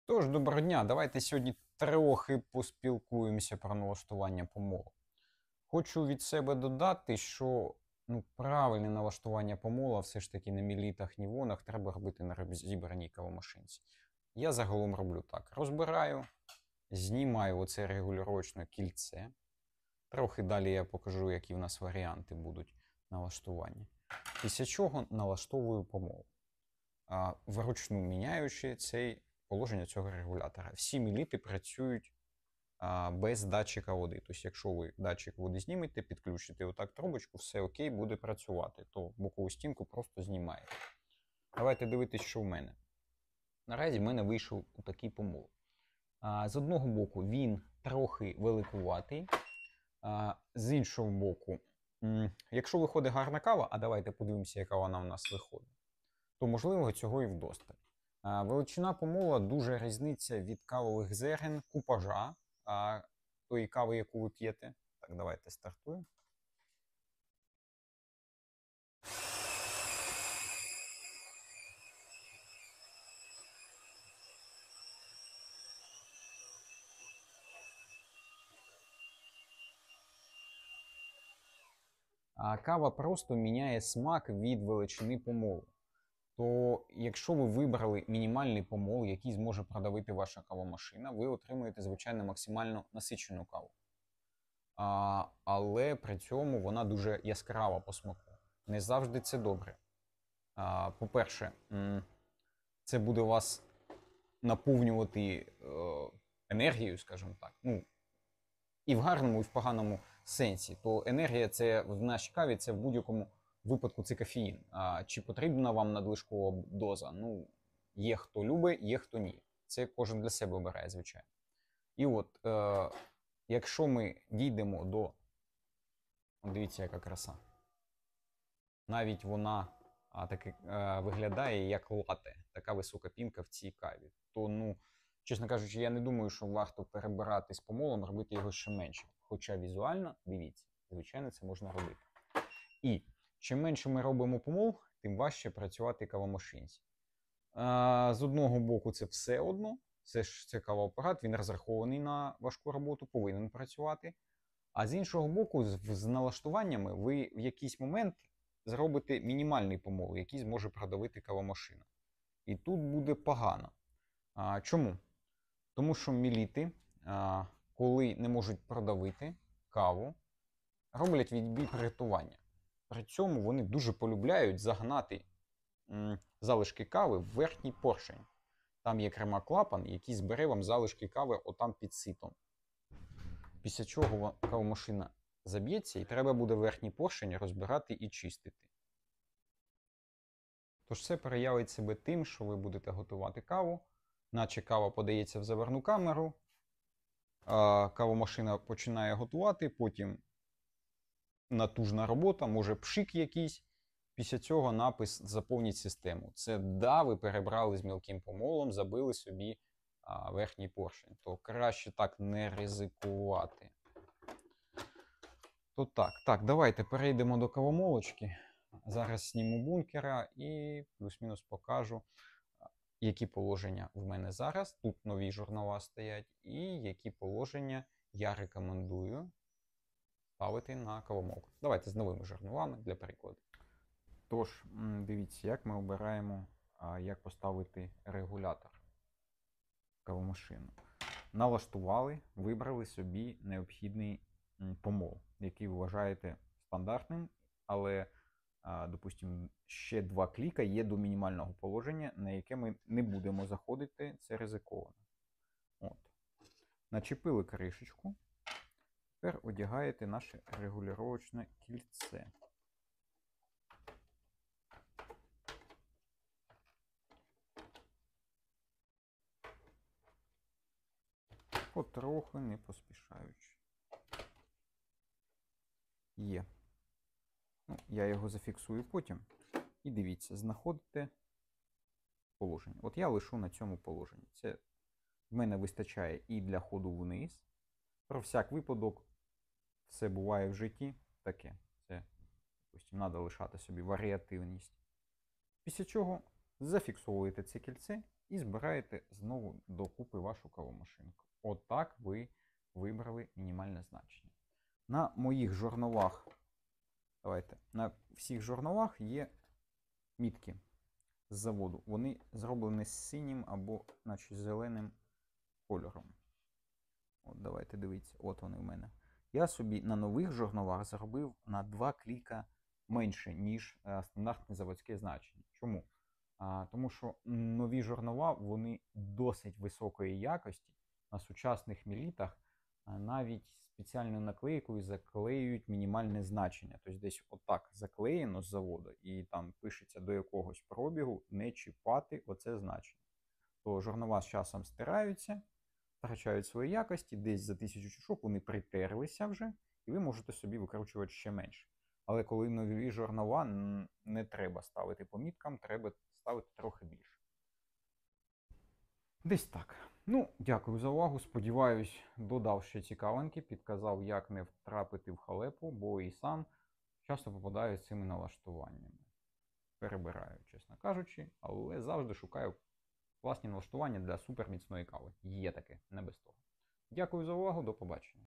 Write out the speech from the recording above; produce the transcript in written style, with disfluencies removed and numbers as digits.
Тож, доброго дня, давайте сьогодні трохи поспілкуємося про налаштування помолу. Хочу від себе додати, що правильне налаштування помола все ж таки на мілітах, нівонах треба робити на розібраній кавомашинці. Я загалом роблю так. Розбираю, знімаю оце регулювачне кільце. Трохи далі я покажу, які в нас варіанти будуть налаштування. Після чого налаштовую помол, вручну міняючи положення цього регулятора. Всі міліти працюють без датчика води. Тобто, якщо ви датчик води знімете, підключите отак трубочку, все окей, буде працювати, то бокову стінку просто знімаєте. Давайте дивитись, що в мене. Наразі в мене вийшов такий помол. З одного боку він трохи великуватий, з іншого боку, якщо виходить гарна кава, а давайте подивимося, яка вона в нас виходить, то можливо цього і вдосталь. Величина помола дуже різниця від кавових зерен, купажа тої кави, яку ви п'єте. Так, давайте стартуємо. Кава просто міняє смак від величини помолу. То якщо ви вибрали мінімальний помол, який зможе продавити ваша кавомашина, ви отримуєте, звичайно, максимально насичену каву. Але при цьому вона дуже яскрава по смаку. Не завжди це добре. По-перше, це буде вас наповнювати енергією, скажімо так. І в гарному, і в поганому сенсі. То енергія це в нашій каві, це в будь-якому випадку це кофеїн. Чи потрібна вам надлишкова доза? Є хто любить, є хто ні. Це кожен для себе обирає, звичайно. І от, якщо ми дійдемо до... Дивіться, яка краса. Навіть вона таки виглядає як лате. Така висока пінка в цій каві. То, чесно кажучи, я не думаю, що варто перебирати з помолом, робити його ще менше. Хоча візуально, дивіться, звичайно, це можна робити. І чим менше ми робимо помол, тим важче працювати кавомашинці. З одного боку, це все одно. Це кавоапарат, він розрахований на важку роботу, повинен працювати. А з іншого боку, з налаштуваннями ви в якийсь момент зробите мінімальний помол, який зможе продавити кавомашина. І тут буде погано. Чому? Тому що міліти, коли не можуть продавити каву, роблять відбій приготування. При цьому вони дуже полюбляють загнати залишки кави в верхній поршень. Там є крема-клапан, який збере вам залишки кави отам під ситом. Після чого кавомашина заб'ється і треба буде верхній поршень розбирати і чистити. Тож це проявить себе тим, що ви будете готувати каву, наче кава подається в заварну камеру, кавомашина починає готувати, потім натужна робота, може пшик якийсь, після цього напис «Заповніть систему». Це ви перебрали з мілким помолом, забили собі верхній поршень. То краще так не ризикувати. То так, давайте перейдемо до кавомолочки. Зараз зніму бункера і плюс-мінус покажу, які положення в мене зараз. Тут нові журнала стоять, і які положення я рекомендую ставити на кавомолку. Давайте з новими журналами для прикладу. Тож, дивіться, як ми обираємо, як поставити регулятор в кавомашину. Налаштували, вибрали собі необхідний помол, який вважаєте стандартним, але, допустимо, ще 2 кліка є до мінімального положення, на яке ми не будемо заходити, це ризиковано. Начепили кришечку, тепер одягаєте наше регулювачне кільце. Потроху, не поспішаючи. Є. Я його зафіксую потім. І дивіться, знаходите положення. От я лишу на цьому положенні. Це в мене вистачає і для ходу вниз. Про всяк випадок, все буває в житті таке. Це, допустимо, треба лишати собі варіативність. Після чого зафіксовуєте це кільце і збираєте знову докупи вашу кавомашинку. Отак ви вибрали мінімальне значення. На моїх журналах, на всіх журналах є мітки з заводу. Вони зроблені з синім або наче зеленим кольором. От, давайте дивіться, от вони в мене. Я собі на нових журналах зробив на 2 кліка менше, ніж стандартне заводське значення. Чому? Тому що нові журнала, вони досить високої якості. На сучасних мілітах навіть спеціальною наклейкою заклеюють мінімальне значення. Тобто десь отак заклеєно з заводу і там пишеться до якогось пробігу не чіпати оце значення. То журнала з часом стираються, втрачають свої якості, десь за 1000 чашок вони притерлися вже, і ви можете собі викручувати ще менше. Але коли нові журнала, не треба ставити по міткам, треба ставити трохи більше. Десь так. Ну, дякую за увагу. Сподіваюсь, додав ще цікавинки, підказав, як не втрапити в халепу, бо і сам часто попадаю з цими налаштуваннями. Перебираю, чесно кажучи, але завжди шукаю класні налаштування для суперміцної кави. Є таке, не без того. Дякую за увагу, до побачення.